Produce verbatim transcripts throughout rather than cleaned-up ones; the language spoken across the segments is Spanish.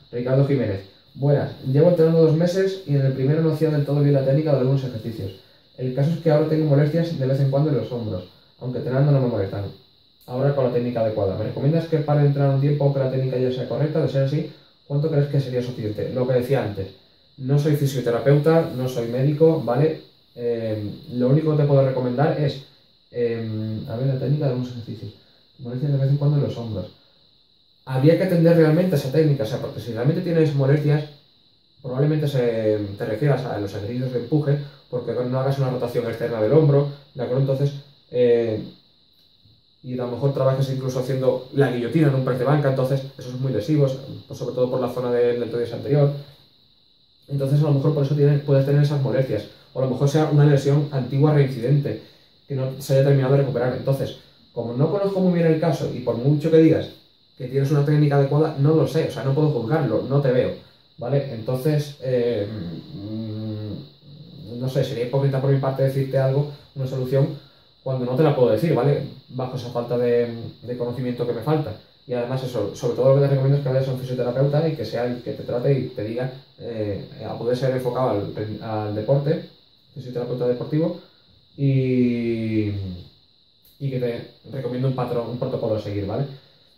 Ricardo Jiménez. Buenas, llevo entrenando dos meses y en el primero no hacía del todo bien la técnica de algunos ejercicios. El caso es que ahora tengo molestias de vez en cuando en los hombros, aunque entrenando no me molestan. Ahora con la técnica adecuada. ¿Me recomiendas que pare de entrenar un tiempo o que la técnica ya sea correcta? De ser así, ¿cuánto crees que sería suficiente? Lo que decía antes, no soy fisioterapeuta, no soy médico, ¿vale? Eh, lo único que te puedo recomendar es, eh, a ver, la técnica de algunos ejercicios. Molestias de vez en cuando en los hombros. Habría que atender realmente a esa técnica, o sea, porque si realmente tienes molestias, probablemente se, te refieras a los ejercicios de empuje, porque no hagas una rotación externa del hombro, ¿de acuerdo? Entonces, eh, y a lo mejor trabajas incluso haciendo la guillotina en un press de banca, entonces eso es muy lesivo, pues sobre todo por la zona del deltoides anterior. Entonces, a lo mejor por eso tienes, puedes tener esas molestias, o a lo mejor sea una lesión antigua reincidente, que no se haya terminado de recuperar. Entonces, como no conozco muy bien el caso, y por mucho que digas que tienes una técnica adecuada, no lo sé, o sea, no puedo juzgarlo, no te veo, ¿vale? Entonces, eh, mmm, no sé, sería hipócrita por mi parte decirte algo, una solución, cuando no te la puedo decir, ¿vale? Bajo esa falta de, de conocimiento que me falta. Y además eso, sobre todo lo que te recomiendo es que vayas a un fisioterapeuta y que sea el que te trate y te diga, eh, a poder ser enfocado al, al deporte, fisioterapeuta deportivo, y, y que te recomiendo un patrón, un protocolo a seguir, ¿vale?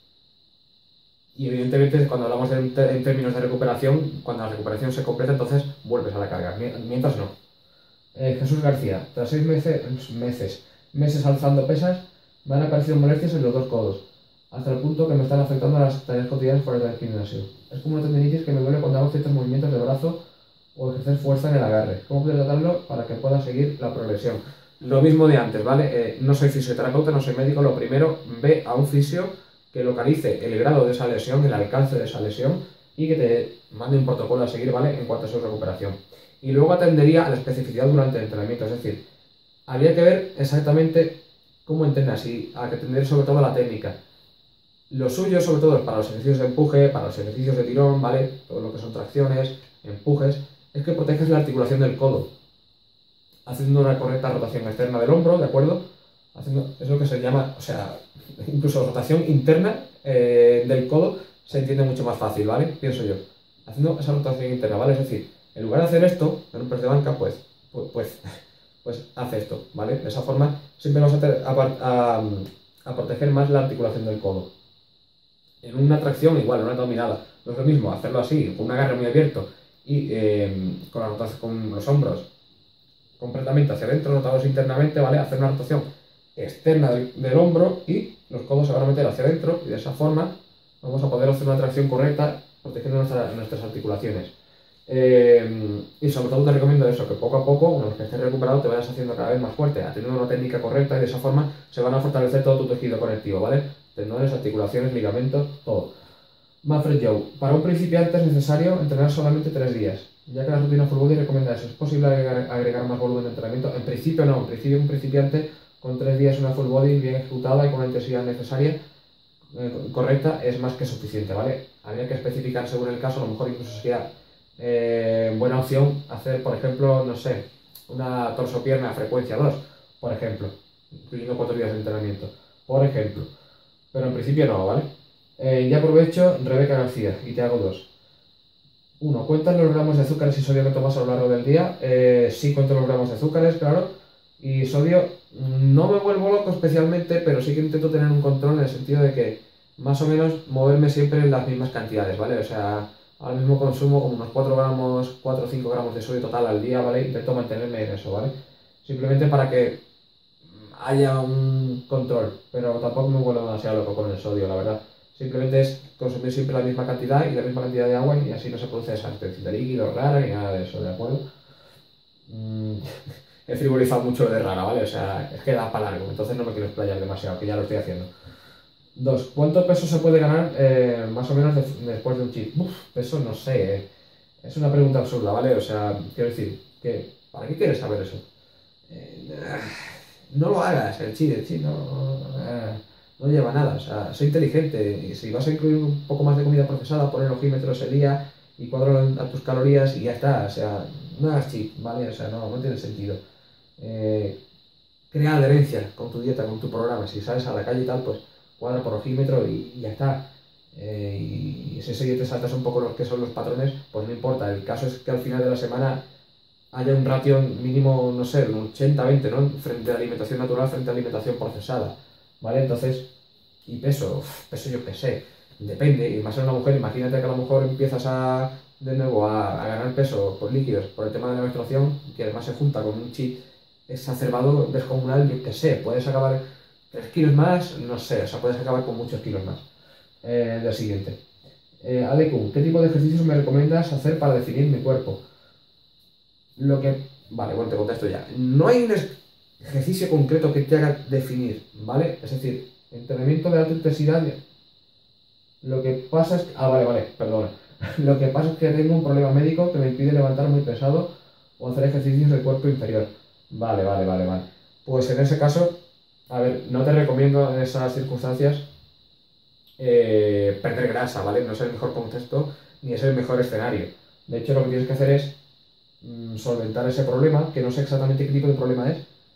Y evidentemente cuando hablamos de, en términos de recuperación, cuando la recuperación se completa, entonces vuelves a la carga, mientras no. Eh, Jesús García, tras seis meses, meses, meses alzando pesas, me han aparecido molestias en los dos codos, hasta el punto que me están afectando a las tareas cotidianas fuera del gimnasio. Es como una tendinitis que me duele cuando hago ciertos movimientos de brazo o ejercer fuerza en el agarre. ¿Cómo puedo tratarlo para que pueda seguir la progresión? Lo mismo de antes, ¿vale? Eh, no soy fisioterapeuta, no soy médico. Lo primero, ve a un fisio que localice el grado de esa lesión, el alcance de esa lesión y que te mande un protocolo a seguir, ¿vale? En cuanto a su recuperación. Y luego atendería a la especificidad durante el entrenamiento, es decir, habría que ver exactamente cómo entrenas y a que atender sobre todo a la técnica. Lo suyo, sobre todo, para los ejercicios de empuje, para los ejercicios de tirón, ¿vale? Todo lo que son tracciones, empujes, es que proteges la articulación del codo, haciendo una correcta rotación externa del hombro, ¿de acuerdo? Haciendo, es lo que se llama, o sea, incluso rotación interna eh, del codo se entiende mucho más fácil, ¿vale? Pienso yo. Haciendo esa rotación interna, ¿vale? Es decir, en lugar de hacer esto, en un press de banca, pues, pues, pues, pues haz esto, ¿vale? De esa forma siempre vas a, ter, a, a, a proteger más la articulación del codo. En una tracción igual, en una dominada, no es lo mismo hacerlo así, con un agarre muy abierto y eh, con, la rotación, con los hombros completamente hacia adentro, rotados internamente, ¿vale? Hacer una rotación externa del, del hombro y los codos se van a meter hacia adentro y de esa forma vamos a poder hacer una tracción correcta protegiendo nuestra, nuestras articulaciones. Eh, y sobre todo te recomiendo eso, que poco a poco, una vez que estés recuperado, te vayas haciendo cada vez más fuerte, teniendo una técnica correcta y de esa forma se van a fortalecer todo tu tejido conectivo, ¿vale? Tendones, articulaciones, ligamentos, todo. Manfred Joe, para un principiante es necesario entrenar solamente tres días, ya que la rutina full body recomienda eso. ¿Es posible agregar, agregar más volumen de entrenamiento? En principio no, en principio un principiante con tres días una full body bien ejecutada y con la intensidad necesaria, eh, correcta, es más que suficiente, ¿vale? Habría que especificar según el caso, a lo mejor incluso sería eh, buena opción hacer, por ejemplo, no sé, una torso-pierna a frecuencia dos, por ejemplo, incluyendo cuatro días de entrenamiento, por ejemplo. Pero en principio no, ¿vale? Eh, ya aprovecho, Rebeca García, y te hago dos. Uno, ¿cuentan los gramos de azúcares y sodio que tomas a lo largo del día? Eh, sí, cuento los gramos de azúcares, claro. Y sodio, no me vuelvo loco especialmente, pero sí que intento tener un control en el sentido de que más o menos moverme siempre en las mismas cantidades, ¿vale? O sea, ahora mismo consumo como unos cuatro gramos, cuatro o cinco gramos de sodio total al día, ¿vale? Intento mantenerme en eso, ¿vale? Simplemente para que haya un control, pero tampoco me vuelvo demasiado loco con el sodio, la verdad. Simplemente es consumir siempre la misma cantidad y la misma cantidad de agua y así no se produce esa especie de líquido rara ni nada de eso, ¿de acuerdo? Mm, he frivolizado mucho lo de rara, ¿vale? O sea, es que da para largo, entonces no me quiero explayar demasiado, que ya lo estoy haciendo. Dos, ¿cuánto peso se puede ganar eh, más o menos de, después de un cheat? Uf, peso no sé, eh. Es una pregunta absurda, ¿vale? O sea, quiero decir, que, ¿para qué quieres saber eso? Eh, no lo hagas, el cheat, el cheat no... Eh, no lleva nada, o sea, soy inteligente y si vas a incluir un poco más de comida procesada, pon el ojímetro ese día y cuadra a tus calorías y ya está, o sea, no hagas cheat, ¿vale? O sea, no, no tiene sentido. Eh, crea adherencia con tu dieta, con tu programa, si sales a la calle y tal, pues cuadra por ojímetro y, y ya está. eh, y ese ese te saltas un poco lo que son los patrones, pues no importa. El caso es que al final de la semana haya un ratio mínimo, no sé, un ochenta veinte, ¿no? Frente a alimentación natural, frente a alimentación procesada, ¿vale? Entonces, y peso, uf, peso yo qué sé, depende, y más en una mujer, imagínate que a lo mejor empiezas a, de nuevo, a, a ganar peso por líquidos, por el tema de la menstruación, que además se junta con un chip exacerbado, descomunal, yo qué sé, puedes acabar tres kilos más, no sé, o sea, puedes acabar con muchos kilos más. Eh, del siguiente. Eh, Alekun, ¿qué tipo de ejercicios me recomiendas hacer para definir mi cuerpo? Lo que... Vale, bueno, te contesto ya. No hay un ejercicio concreto que te haga definir, ¿vale? Es decir, entrenamiento de alta intensidad... Lo que pasa es que... Ah, vale, vale, perdona. Lo que pasa es que tengo un problema médico que me impide levantar muy pesado o hacer ejercicios del cuerpo inferior. Vale, vale, vale, vale. Pues en ese caso, a ver, no te recomiendo en esas circunstancias eh, perder grasa, ¿vale? No es el mejor contexto ni es el mejor escenario. De hecho, lo que tienes que hacer es mm, solventar ese problema, que no sé exactamente qué tipo de problema es,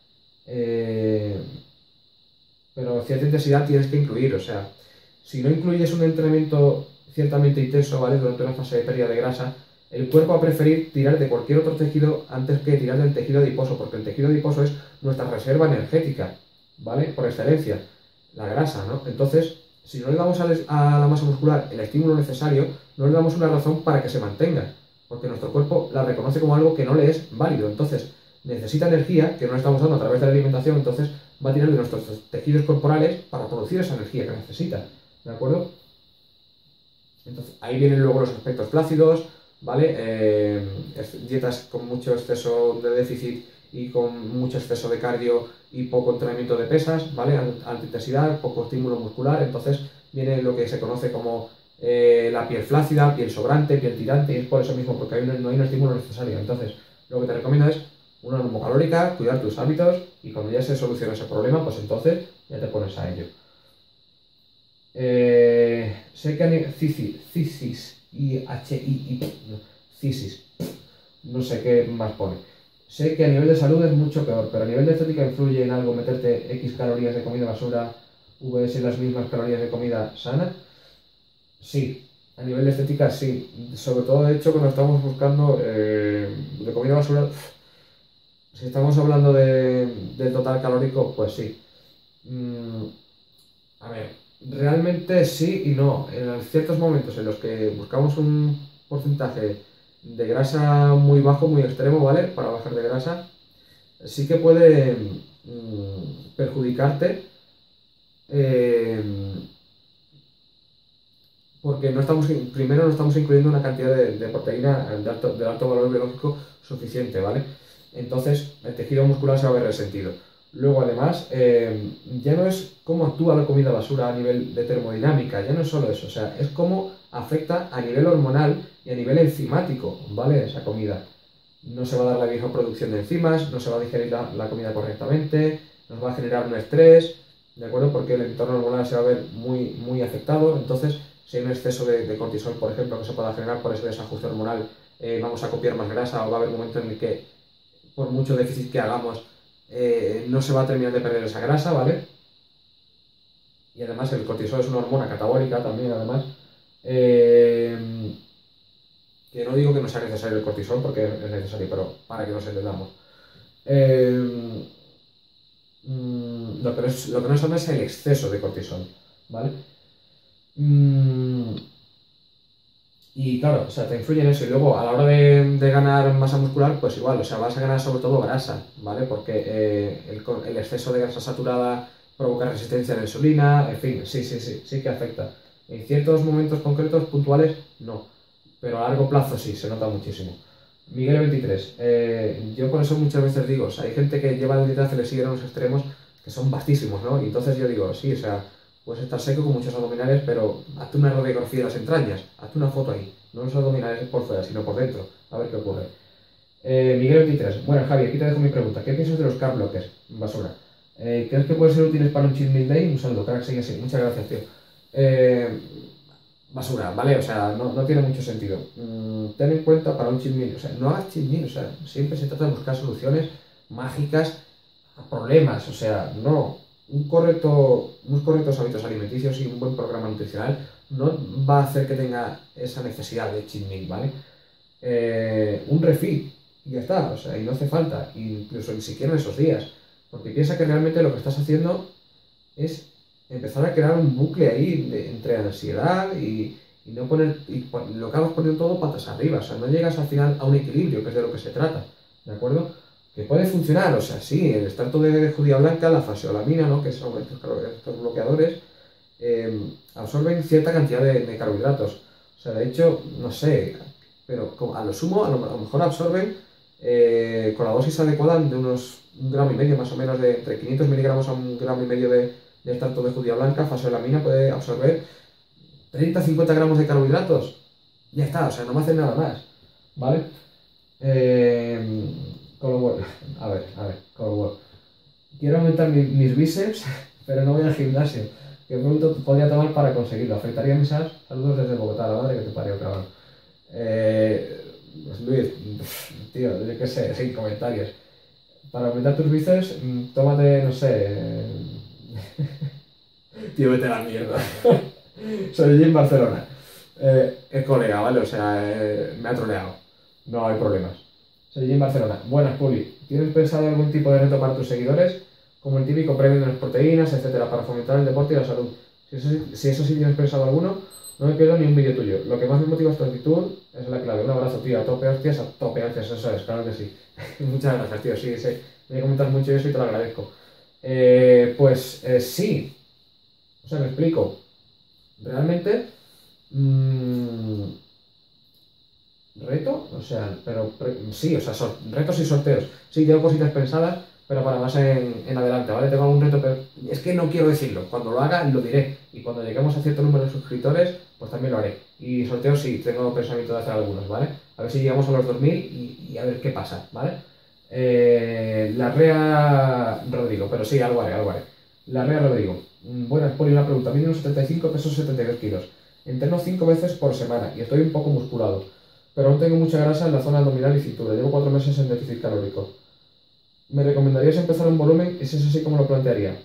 eh, pero cierta intensidad tienes que incluir, o sea, si no incluyes un entrenamiento ciertamente intenso, ¿vale? Durante una fase de pérdida de grasa, el cuerpo va a preferir tirar de cualquier otro tejido antes que tirar del tejido adiposo, porque el tejido adiposo es nuestra reserva energética, ¿vale? Por excelencia, la grasa, ¿no? Entonces, si no le damos a, a la masa muscular el estímulo necesario, no le damos una razón para que se mantenga, porque nuestro cuerpo la reconoce como algo que no le es válido. Entonces, necesita energía que no le estamos dando a través de la alimentación, entonces va a tirar de nuestros tejidos corporales para producir esa energía que necesita, ¿de acuerdo? Entonces, ahí vienen luego los aspectos flácidos, ¿vale? Eh, dietas con mucho exceso de déficit y con mucho exceso de cardio y poco entrenamiento de pesas, ¿vale? Alta intensidad, poco estímulo muscular, entonces viene lo que se conoce como eh, la piel flácida, piel sobrante, piel tirante, y es por eso mismo, porque hay un, no hay un estímulo necesario. Entonces, lo que te recomiendo es una normocalórica, cuidar tus hábitos, y cuando ya se soluciona ese problema, pues entonces ya te pones a ello. Eh, sé que a nivel... Cisis, I H I I, no, cisis, no sé qué más pone. Sé que a nivel de salud es mucho peor, pero a nivel de estética influye en algo meterte X calorías de comida basura vs las mismas calorías de comida sana. Sí, a nivel de estética sí. Sobre todo, de hecho, cuando estamos buscando eh, de comida basura, si estamos hablando de, del total calórico, pues sí. Mm, a ver, realmente sí y no. En ciertos momentos en los que buscamos un porcentaje de grasa muy bajo, muy extremo, ¿vale? Para bajar de grasa, sí que puede mm, perjudicarte. Eh, porque no estamos, primero no estamos incluyendo una cantidad de, de proteína de alto, de alto valor biológico suficiente, ¿vale? Entonces el tejido muscular se va a ver resentido. Luego además, eh, ya no es cómo actúa la comida basura a nivel de termodinámica, ya no es solo eso, o sea, es cómo afecta a nivel hormonal y a nivel enzimático, ¿vale? Esa comida. No se va a dar la misma producción de enzimas, no se va a digerir la, la comida correctamente, nos va a generar un estrés, ¿de acuerdo? Porque el entorno hormonal se va a ver muy, muy afectado, entonces si hay un exceso de, de cortisol, por ejemplo, que se pueda generar por ese desajuste hormonal, eh, vamos a copiar más grasa o va a haber un momento en el que, por mucho déficit que hagamos, eh, no se va a terminar de perder esa grasa, ¿vale? Y además el cortisol es una hormona catabólica también, además. Eh, que no digo que no sea necesario el cortisol, porque es necesario, pero para que nos entendamos. Eh, mm, lo, que no es, lo que no es es el exceso de cortisol, ¿vale? Mm, y claro, o sea, te influye en eso. Y luego, a la hora de, de ganar masa muscular, pues igual, o sea, vas a ganar sobre todo grasa, ¿vale? Porque eh, el, el exceso de grasa saturada provoca resistencia a la insulina, en fin, sí, sí, sí, sí que afecta. En ciertos momentos concretos, puntuales, no. Pero a largo plazo sí, se nota muchísimo. Miguel veintitrés, eh, yo por eso muchas veces digo, o sea, hay gente que lleva la dieta y le siguen a unos extremos que son vastísimos, ¿no? Y entonces yo digo, sí, o sea, puedes estar seco con muchos abdominales, pero hazte una radiografía de las entrañas, hazte una foto ahí, no los abdominales por fuera, sino por dentro, a ver qué ocurre. Eh, Miguel veintitrés, bueno, Javi, aquí te dejo mi pregunta, ¿qué piensas de los carb blockers? Basura. Eh, ¿Crees que pueden ser útiles para un cheat meal day? Un saludo, crack, sigue así, muchas gracias, tío. Eh, basura, ¿vale? O sea, no, no tiene mucho sentido. Mm, ten en cuenta para un cheat meal, o sea, no hagas cheat meal, o sea, siempre se trata de buscar soluciones mágicas a problemas, o sea, no. Un correcto, unos correctos hábitos alimenticios y un buen programa nutricional no va a hacer que tenga esa necesidad de cheat meal, ¿vale? Eh, un refit y ya está, o sea, y no hace falta, incluso ni siquiera en esos días, porque piensa que realmente lo que estás haciendo es empezar a crear un bucle ahí de- entre ansiedad y, y no poner, y pon- lo acabas poniendo todo patas arriba, o sea, no llegas al final a un equilibrio, que es de lo que se trata, ¿de acuerdo? Que puede funcionar, o sea, sí, el extracto de judía blanca, la faseolamina, ¿no? Que son estos, calo- estos bloqueadores, eh, absorben cierta cantidad de, de carbohidratos. O sea, de hecho, no sé, pero como a lo sumo, a lo, a lo mejor absorben eh, con la dosis adecuada de unos un gramo y medio más o menos, de entre quinientos miligramos a un gramo y medio de, de extracto de judía blanca, faseolamina puede absorber treinta a cincuenta gramos de carbohidratos. Ya está, o sea, no me hacen nada más. ¿Vale? Eh, con lo bueno, a ver, a ver, con lo bueno. Quiero aumentar mi- mis bíceps, pero no voy al gimnasio. ¿Qué producto podría tomar para conseguirlo? ¿Afectaría mis abs? Saludos desde Bogotá, la madre que te parió, cabrón. Eh, pues Luis, tío, yo qué sé, sin comentarios. Para aumentar tus bíceps, mm, tómate, no sé. eh, Tío, vete a la mierda. Soy allí en Barcelona. Eh, es colega, ¿vale? O sea, eh, me ha troleado. No hay problemas. Soy allí en Barcelona. Buenas, Puli. ¿Tienes pensado algún tipo de reto para tus seguidores? Como el típico premio de las proteínas, etcétera, para fomentar el deporte y la salud. Si eso, sí- si eso sí tienes pensado alguno, no me pierdo ni un vídeo tuyo. Lo que más me motiva es tu actitud, es la clave. Un abrazo, tío. A tope hostias, a tope hostias. Eso es, claro que sí. Muchas gracias, tío. Sí, sí. Me comentas mucho eso y te lo agradezco. Eh, pues eh, sí. O sea, me explico. Realmente, mm, reto, o sea, pero pre- sí, o sea, sor- retos y sorteos. Sí, tengo cositas pensadas, pero para más en, en adelante, ¿vale? Tengo algún reto, pero es que no quiero decirlo. Cuando lo haga, lo diré. Y cuando lleguemos a cierto número de suscriptores, pues también lo haré. Y sorteos sí, tengo pensamiento de hacer algunos, ¿vale? A ver si llegamos a los dos mil y, y a ver qué pasa, ¿vale? Eh, la Rea Rodrigo, pero sí, algo haré, algo haré. La Rea Rodrigo. Mm, Buenas, Poli, una pregunta. Mido unos setenta y cinco, peso setenta y dos kilos. Entreno cinco veces por semana y estoy un poco musculado, pero aún tengo mucha grasa en la zona abdominal y cintura. Llevo cuatro meses en déficit calórico. ¿Me recomendarías empezar un volumen? ¿Y si es así, cómo lo plantearía?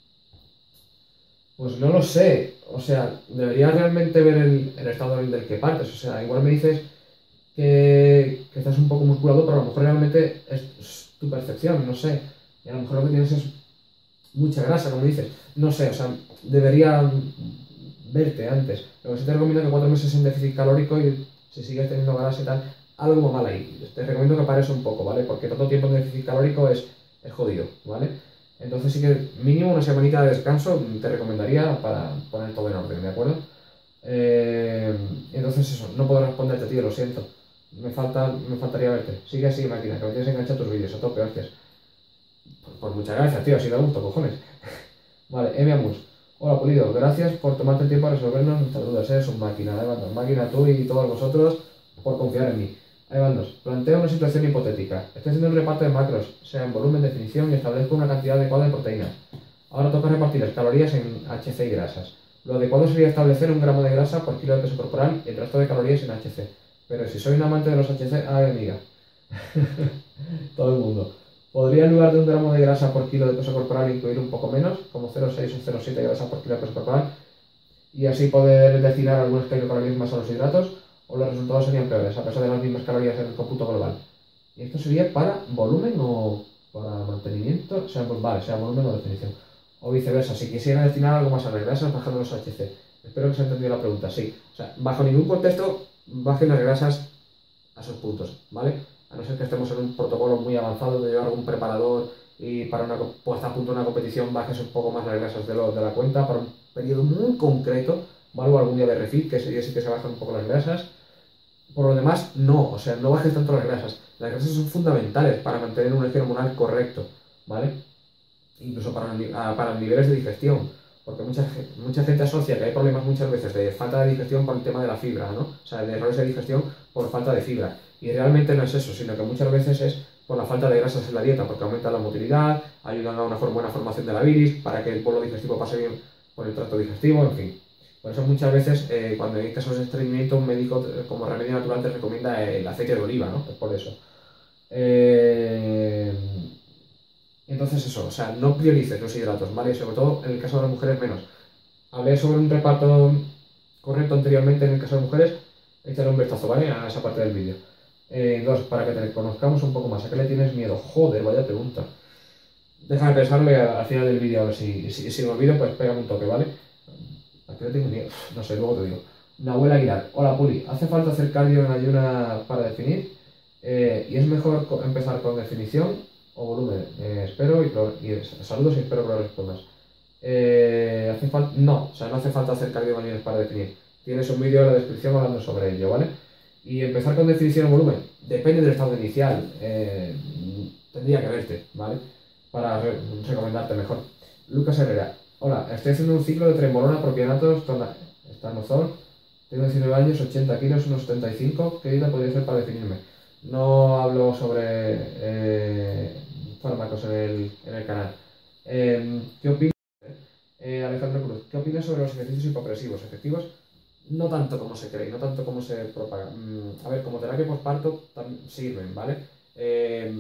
Pues no lo sé. O sea, deberías realmente ver el, el estado del del que partes. O sea, igual me dices que, que estás un poco musculado, pero a lo mejor realmente es, es tu percepción, no sé. Y a lo mejor lo que tienes es mucha grasa, como dices. No sé, o sea, debería verte antes. Lo que sí te recomiendo es que cuatro meses en déficit calórico y si sigues teniendo grasa y tal, algo mal ahí. Te recomiendo que pares un poco, ¿vale? Porque tanto tiempo en déficit calórico es, es jodido, ¿vale? Entonces sí que mínimo una semanita de descanso te recomendaría para poner todo en orden, ¿de acuerdo? Eh, entonces eso, no puedo responderte, tío, lo siento. Me falta, me faltaría verte. Sigue así, máquina, que me tienes enganchado tus vídeos a tope, hostias. Pues, pues muchas gracias, tío, así da gusto, cojones. Vale, Emi Amus. Hola, Pulido, gracias por tomarte el tiempo a resolvernos nuestras dudas. Eres un máquina, ahí van dos. Máquina tú y todos vosotros por confiar en mí. Ahí van dos. Planteo una situación hipotética. Estoy haciendo un reparto de macros, sea en volumen, definición, y establezco una cantidad adecuada de proteínas. Ahora toca repartir las calorías en H C y grasas. Lo adecuado sería establecer un gramo de grasa por kilo de peso corporal y el resto de calorías en H C. Pero si soy un amante de los H C, ay amiga. Todo el mundo. Podría en lugar de un gramo de grasa por kilo de peso corporal incluir un poco menos, como cero coma seis o cero coma siete grasa por kilo de peso corporal, y así poder destinar algunas kilocalorías más a los hidratos, o los resultados serían peores, a pesar de las mismas calorías en el cómputo global. ¿Y esto sería para volumen o para mantenimiento? O sea, pues vale, sea volumen o definición. O viceversa, si quisiera destinar algo más a las grasas, bajando los H C. Espero que se haya entendido la pregunta, sí. O sea, bajo ningún contexto bajen las grasas a esos puntos, ¿vale? A no ser que estemos en un protocolo muy avanzado de llevar algún preparador y para una co- puesta a punto de una competición bajes un poco más las grasas de, lo- de la cuenta para un periodo muy concreto, ¿vale? O algún día de refit, que ese día sí que se bajan un poco las grasas. Por lo demás, no, o sea, no bajes tanto las grasas. Las grasas son fundamentales para mantener un eje hormonal correcto, ¿vale? Incluso para, ni- a- para niveles de digestión, porque mucha, ge- mucha gente asocia que hay problemas muchas veces de falta de digestión por el tema de la fibra, ¿no? O sea, de errores de digestión por falta de fibra. Y realmente no es eso, sino que muchas veces es por la falta de grasas en la dieta, porque aumentan la motilidad, ayudan a una for- buena formación de la bilis, para que el bolo digestivo pase bien por el tracto digestivo, en fin. Por eso muchas veces, eh, cuando hay casos de estreñimiento, un médico eh, como remedio natural te recomienda el aceite de oliva, ¿no? Es por eso. Eh, entonces eso, o sea, no priorices los hidratos, ¿vale? Sobre todo en el caso de las mujeres menos. Hablé sobre un reparto correcto anteriormente en el caso de mujeres, échale un vistazo, ¿vale? A esa parte del vídeo. Eh, dos, para que te conozcamos un poco más, ¿a qué le tienes miedo? Joder, vaya pregunta. Déjame pensarle al final del vídeo, a ver si, si, si me olvido, pues pégame un toque, ¿vale? ¿A qué le tengo miedo? No sé, luego te digo. Nahuel Aguilar, hola Puli, ¿hace falta hacer cardio en ayuna para definir? Eh, ¿Y es mejor empezar con definición o volumen? Eh, espero y, y saludos y espero que lo respondas. Eh, ¿hace falta? No, o sea, no hace falta hacer cardio en ayunas para definir. Tienes un vídeo en la descripción hablando sobre ello, ¿vale? Y empezar con definición o volumen, depende del estado inicial. Eh, tendría que verte, ¿vale? Para re recomendarte mejor. Lucas Herrera, hola, estoy haciendo un ciclo de trembolona, propionatos, estanozol, tengo diecinueve años, ochenta kilos, unos setenta y cinco, ¿qué dieta podría hacer para definirme? No hablo sobre eh, fármacos en el, en el canal. Eh, ¿Qué opinas? Eh, Alejandro Cruz, ¿qué opinas sobre los ejercicios hipopresivos? ¿Efectivos? No tanto como se cree, no tanto como se propaga. Mm, a ver, como terapia postparto también sirven, ¿vale? Eh,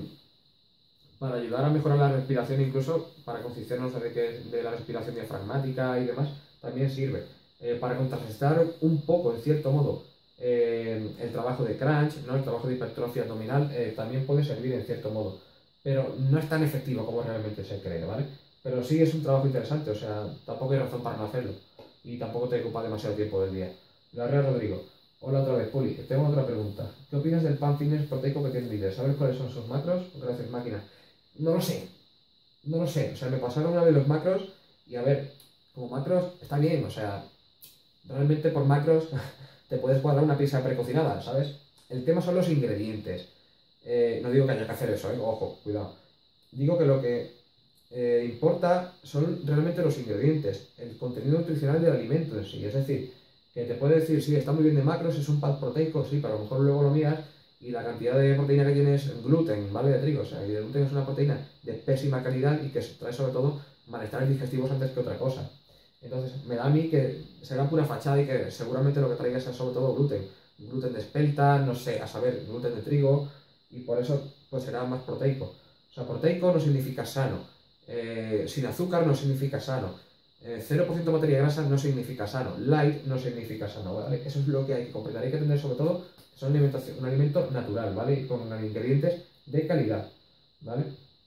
para ayudar a mejorar la respiración, incluso para concienciarnos de, que, de la respiración diafragmática y demás, también sirve. Eh, para contrarrestar un poco, en cierto modo, eh, el trabajo de crunch, ¿no? El trabajo de hipertrofia abdominal, eh, también puede servir en cierto modo. Pero no es tan efectivo como realmente se cree, ¿vale? Pero sí es un trabajo interesante, o sea, tampoco hay razón para no hacerlo. Y tampoco te ocupa demasiado tiempo del día. Gabriel Rodrigo, hola otra vez, Puli. Tengo otra pregunta. ¿Qué opinas del pan fitness proteico que tiene líder? ¿Sabes cuáles son sus macros? Gracias, máquina. No lo sé, no lo sé. O sea, me pasaron una vez los macros y a ver, como macros está bien, o sea, realmente por macros te puedes guardar una pizza precocinada, ¿sabes? El tema son los ingredientes. Eh, no digo que haya que hacer eso, ¿eh? Ojo, cuidado. Digo que lo que eh, importa son realmente los ingredientes, el contenido nutricional del alimento en sí. Es decir, que te puede decir, sí, está muy bien de macros, es un pack proteico, sí, pero a lo mejor luego lo miras y la cantidad de proteína que tiene es gluten, ¿vale? De trigo, o sea, y el gluten es una proteína de pésima calidad y que trae sobre todo malestares digestivos antes que otra cosa. Entonces, me da a mí que será pura fachada y que seguramente lo que traiga sea sobre todo gluten. Gluten de espelta, no sé, a saber, gluten de trigo, y por eso pues será más proteico. O sea, proteico no significa sano, eh, sin azúcar no significa sano, eh, cero por ciento materia grasa no significa sano, light no significa sano, ¿vale? Eso es lo que hay que comprender. Hay que entender sobre todo que son un alimento natural, ¿vale? Y con ingredientes de calidad, ¿vale?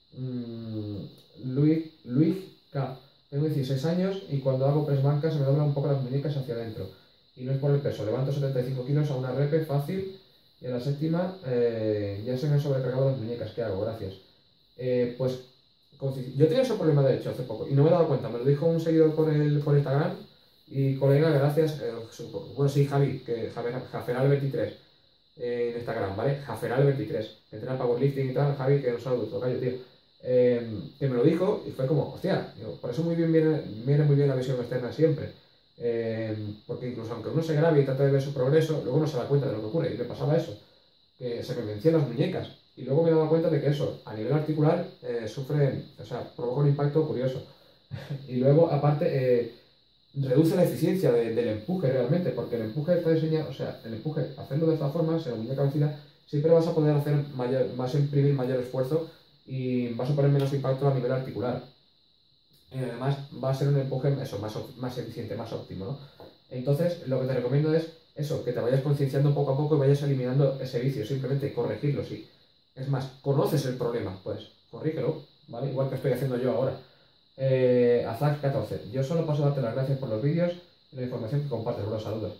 Mm, Luis, Luis K. Tengo dieciséis años y cuando hago press banca se me doblan un poco las muñecas hacia adentro. Y no es por el peso. Levanto setenta y cinco kilos a una repe fácil y a la séptima eh, ya se me han sobrecargado las muñecas. ¿Qué hago? Gracias. Eh, pues yo tenía ese problema de hecho hace poco y no me he dado cuenta. Me lo dijo un seguidor por, el, por Instagram y colega, gracias. Eh, bueno, sí, Javi, que Jaferal veintitrés eh, en Instagram, ¿vale? Jaferal veintitrés. Entrena powerlifting y tal. Javi, que un saludo, tocayo, tío. Eh, que me lo dijo y fue como, hostia, digo, por eso muy bien viene, viene muy bien la visión externa siempre, eh, porque incluso aunque uno se grabe y trata de ver su progreso, luego no se da cuenta de lo que ocurre, y me pasaba eso, que se me vencían las muñecas, y luego me daba cuenta de que eso, a nivel articular, eh, sufre, o sea, provoca un impacto curioso, y luego, aparte, eh, reduce la eficiencia de, del empuje realmente, porque el empuje está diseñado, o sea, el empuje, hacerlo de esta forma, si la muñeca vencida, siempre vas a poder hacer mayor, vas a imprimir mayor esfuerzo y va a suponer menos impacto a nivel articular. Y además va a ser un empuje eso, más, más eficiente, más óptimo, ¿no? Entonces, lo que te recomiendo es eso, que te vayas concienciando poco a poco y vayas eliminando ese vicio, simplemente corregirlo, sí. Es más, conoces el problema, pues corrígelo, ¿vale? Igual que estoy haciendo yo ahora. Eh, Azak catorce, yo solo paso a darte las gracias por los vídeos y la información que compartes, los saludos.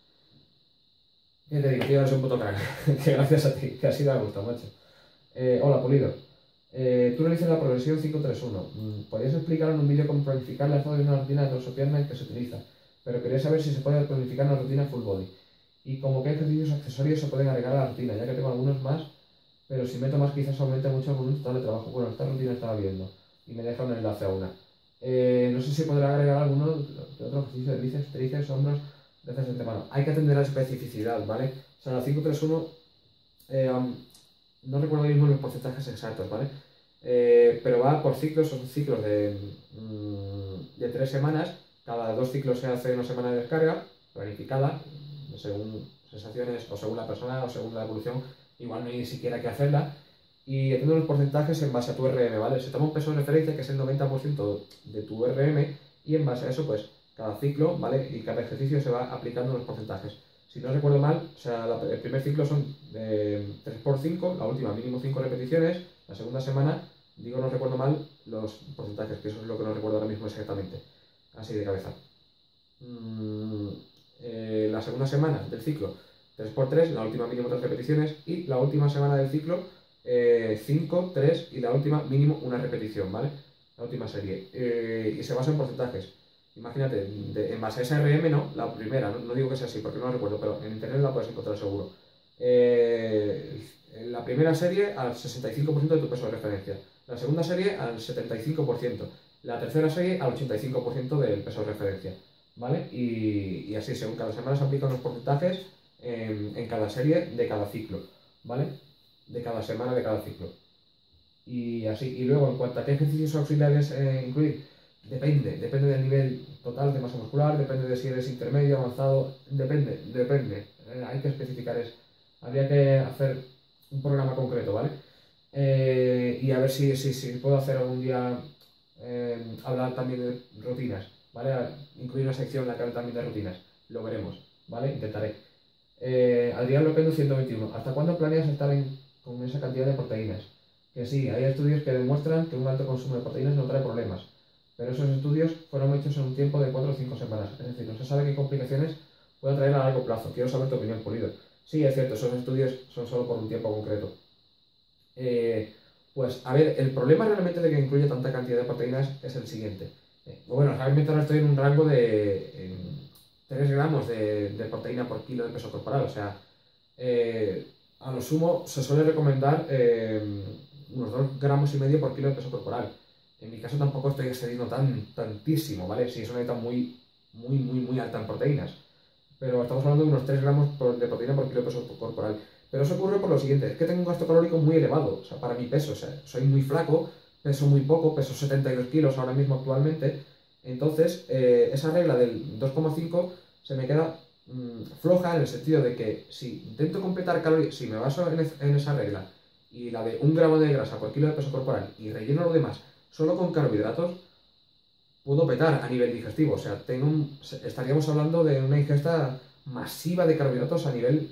¿Qué te digo, tío? Eres un puto crack. Que gracias a ti, que así me ha gustado, macho. Eh, hola, Pulido. Eh, tú realizas la progresión cinco tres uno. Mm, ¿Podrías explicar en un vídeo cómo planificar la zona de una rutina de torso-pierna que se utiliza? Pero quería saber si se puede planificar una rutina full body. Y como qué ejercicios accesorios se pueden agregar a la rutina, ya que tengo algunos más, pero si meto más quizás aumente mucho el volumen total de trabajo. Bueno, esta rutina estaba viendo y me deja un enlace a una. Eh, no sé si podrá agregar alguno de otro ejercicio de bíceps, tríceps, hombros, veces de mano. Hay que atender a la especificidad, ¿vale? O sea, la cinco tres uno... Eh, um, no recuerdo mismo los porcentajes exactos, ¿vale? Eh, pero va por ciclos, son ciclos de, mmm, de tres semanas, cada dos ciclos se hace una semana de descarga, planificada, según sensaciones o según la persona o según la evolución, igual no hay ni siquiera que hacerla, y haciendo los porcentajes en base a tu R M, ¿vale? Se toma un peso de referencia que es el noventa por ciento de tu R M y en base a eso, pues, cada ciclo, ¿vale? Y cada ejercicio se va aplicando unos porcentajes. Si no recuerdo mal, o sea, la, el primer ciclo son eh, tres por cinco, la última mínimo cinco repeticiones, la segunda semana, digo no recuerdo mal los porcentajes, que eso es lo que no recuerdo ahora mismo exactamente, así de cabeza. Mm, eh, la segunda semana del ciclo, tres por tres, la última mínimo tres repeticiones, y la última semana del ciclo, eh, cinco, tres y la última mínimo una repetición, ¿vale? La última serie. Eh, y se basa en porcentajes. Imagínate, de, en base a esa R M, no, la primera, no, no digo que sea así porque no la recuerdo, pero en internet la puedes encontrar seguro. Eh, en la primera serie al sesenta y cinco por ciento de tu peso de referencia, la segunda serie al setenta y cinco por ciento, la tercera serie al ochenta y cinco por ciento del peso de referencia, ¿vale? Y, y así, según cada semana se aplican los porcentajes en, en cada serie de cada ciclo, ¿vale? De cada semana de cada ciclo. Y así, y luego en cuanto a qué ejercicios auxiliares eh, incluir, depende, depende del nivel total de masa muscular, depende de si eres intermedio, avanzado, depende, depende, eh, hay que especificar eso. Habría que hacer un programa concreto, ¿vale? Eh, y a ver si, si, si puedo hacer algún día eh, hablar también de rutinas, ¿vale? Incluir una sección en la que hable también de rutinas, lo veremos, ¿vale? Intentaré. Eh, Adrián Lopendo ciento veintiuno, ¿hasta cuándo planeas estar en, con esa cantidad de proteínas? Que sí, hay estudios que demuestran que un alto consumo de proteínas no trae problemas, pero esos estudios fueron hechos en un tiempo de cuatro o cinco semanas, es decir, no se sabe qué complicaciones puede traer a largo plazo. Quiero saber tu opinión, Pulido. Sí, es cierto, esos estudios son solo por un tiempo concreto. Eh, pues, a ver, el problema realmente de que incluye tanta cantidad de proteínas es el siguiente. Eh, bueno, realmente ahora estoy en un rango de en tres gramos de, de proteína por kilo de peso corporal, o sea, eh, a lo sumo se suele recomendar eh, unos dos gramos y medio por kilo de peso corporal. En mi caso tampoco estoy excediendo tan, tantísimo, ¿vale? Sí, es una dieta muy, muy, muy, muy alta en proteínas. Pero estamos hablando de unos tres gramos por- de proteína por kilo de peso corporal. Pero eso ocurre por lo siguiente, es que tengo un gasto calórico muy elevado, o sea, para mi peso, o sea, soy muy flaco, peso muy poco, peso setenta y dos kilos ahora mismo actualmente. Entonces, eh, esa regla del dos coma cinco se me queda mm, floja en el sentido de que si intento completar calorías, si me baso en, es- en esa regla y la de un gramo de grasa por kilo de peso corporal y relleno lo demás solo con carbohidratos, puedo petar a nivel digestivo. O sea, tengo un- se- estaríamos hablando de una ingesta masiva de carbohidratos a nivel,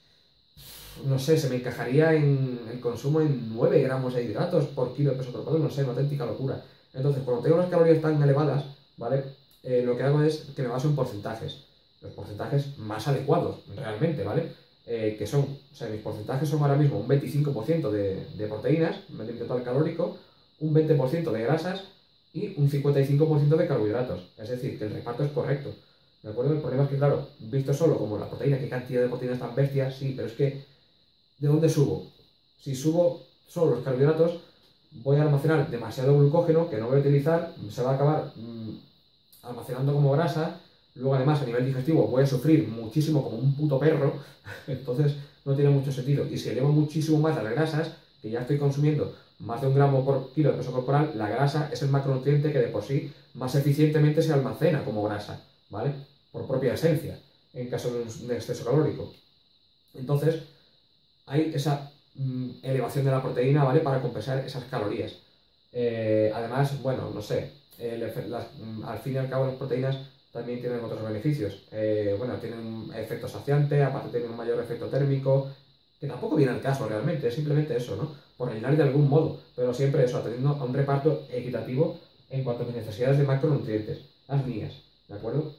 no sé, se me encajaría en el consumo en nueve gramos de hidratos por kilo de peso corporal, no sé, una auténtica locura. Entonces, cuando tengo unas calorías tan elevadas, ¿vale? Eh, lo que hago es que me baso en porcentajes. Los porcentajes más adecuados, realmente, ¿vale? Eh, que son, o sea, mis porcentajes son ahora mismo un veinticinco por ciento de, de proteínas, de total calórico, un veinte por ciento de grasas y un cincuenta y cinco por ciento de carbohidratos. Es decir, que el reparto es correcto. ¿De acuerdo? El problema es que, claro, visto solo como la proteína, qué cantidad de proteínas tan bestias, sí, pero es que ¿de dónde subo? Si subo solo los carbohidratos, voy a almacenar demasiado glucógeno que no voy a utilizar, se va a acabar mm, almacenando como grasa, luego además a nivel digestivo voy a sufrir muchísimo como un puto perro, entonces no tiene mucho sentido. Y si elevo muchísimo más las grasas, que ya estoy consumiendo más de un gramo por kilo de peso corporal, la grasa es el macronutriente que de por sí más eficientemente se almacena como grasa, ¿vale? Por propia esencia, en caso de un de exceso calórico. Entonces, hay esa mm, elevación de la proteína, ¿vale? Para compensar esas calorías. Eh, además, bueno, no sé, el efe- las- mm, al fin y al cabo las proteínas también tienen otros beneficios. Eh, bueno, tienen un efecto saciante, aparte tienen un mayor efecto térmico, que tampoco viene al caso realmente, es simplemente eso, ¿no? Por rellenar de algún modo, pero siempre eso, atendiendo a un reparto equitativo en cuanto a mis necesidades de macronutrientes, las mías, ¿de acuerdo?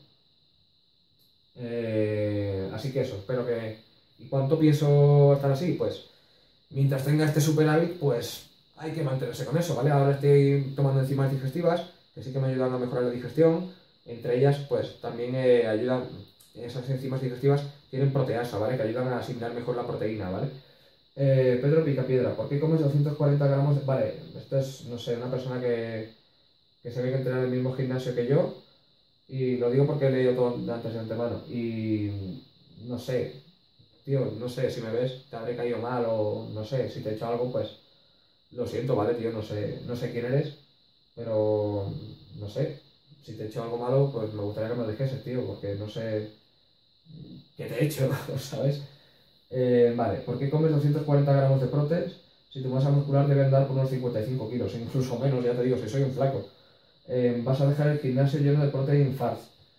Eh, así que eso, espero que... ¿Y cuánto pienso estar así? Pues mientras tenga este superávit, pues hay que mantenerse con eso, ¿vale? Ahora estoy tomando enzimas digestivas, que sí que me ayudan a mejorar la digestión. Entre ellas, pues también eh, ayudan, esas enzimas digestivas tienen proteasa, ¿vale? Que ayudan a asimilar mejor la proteína, ¿vale? Eh, Pedro Picapiedra, ¿por qué comes doscientos cuarenta gramos? de- Vale, esto es, no sé, una persona que, que se ve que entrena en el mismo gimnasio que yo, y lo digo porque he leído todo de antes de antemano, y no sé, tío, no sé, si me ves, te habré caído mal o no sé, si te he hecho algo, pues lo siento, ¿vale, tío? No sé, no sé quién eres, pero no sé, si te he hecho algo malo, pues me gustaría que me lo dijeses, tío, porque no sé qué te he hecho, ¿sabes? Eh, vale, ¿por qué comes doscientos cuarenta gramos de proteínas si tu masa muscular debe andar por unos cincuenta y cinco kilos, incluso menos, ya te digo, si soy un flaco? Eh, vas a dejar el gimnasio lleno de protein fats.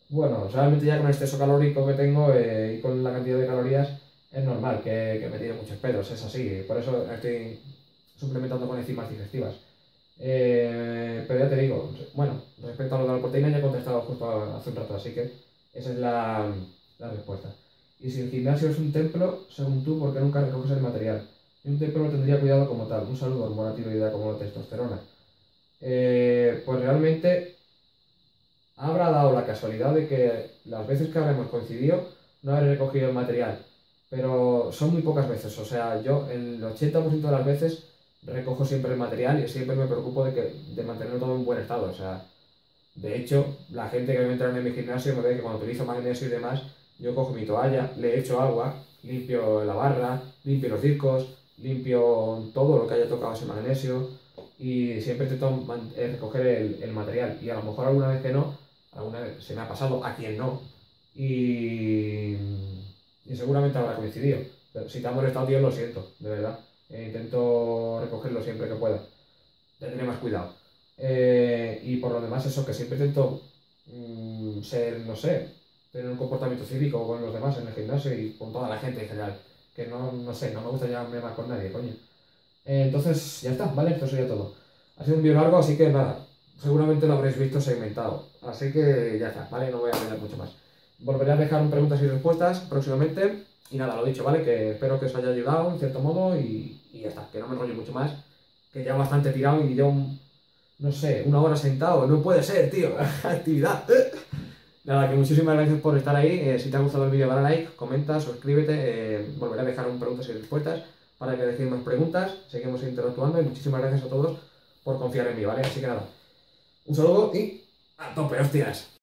Bueno, realmente ya con el exceso calórico que tengo eh, y con la cantidad de calorías es normal que, que me tire muchos pedos, es así. Por eso estoy suplementando con enzimas digestivas. Eh, pero ya te digo, bueno, respecto a lo de la proteína ya he contestado justo hace un rato, así que esa es la, la respuesta. Y si el gimnasio es un templo, según tú, ¿por qué nunca recoges el material? Y un templo lo tendría cuidado como tal. Un saludo, hormona tiroidea como la testosterona. Eh, pues realmente habrá dado la casualidad de que las veces que habremos coincidido no habré recogido el material, pero son muy pocas veces, o sea, yo el ochenta por ciento de las veces recojo siempre el material y siempre me preocupo de, que, de mantenerlo todo en buen estado, o sea, de hecho, la gente que me entra en mi gimnasio me ve que cuando utilizo magnesio y demás, yo cojo mi toalla, le echo agua, limpio la barra, limpio los discos, limpio todo lo que haya tocado ese magnesio y siempre intento man- eh, recoger el, el material. Y a lo mejor alguna vez que no, alguna vez se me ha pasado, a quien no. Y, y seguramente habrá coincidido. Pero si te ha molestado, tío, lo siento, de verdad. Eh, intento recogerlo siempre que pueda. Tendré más cuidado. Eh, y por lo demás, eso, que siempre intento mm, ser, no sé, tener un comportamiento cívico con los demás en el gimnasio y con toda la gente en general. Que no, no sé, no me gusta llevarme mal con nadie, coño. Eh, entonces, ya está, ¿vale? Esto sería todo. Ha sido un vídeo largo, así que nada, seguramente lo habréis visto segmentado. Así que ya está, ¿vale? No voy a hablar mucho más. Volveré a dejar un preguntas y respuestas próximamente. Y nada, lo dicho, ¿vale? Que espero que os haya ayudado en cierto modo y, y ya está, que no me enrollo mucho más. Que ya bastante tirado y yo, no sé, una hora sentado. No puede ser, tío. Actividad. Nada, que muchísimas gracias por estar ahí. Eh, si te ha gustado el vídeo, dale a like, comenta, suscríbete. Eh, volveré a dejar un preguntas y respuestas para que dejéis más preguntas. Seguimos interactuando y muchísimas gracias a todos por confiar en mí, ¿vale? Así que nada, un saludo y a tope, hostias.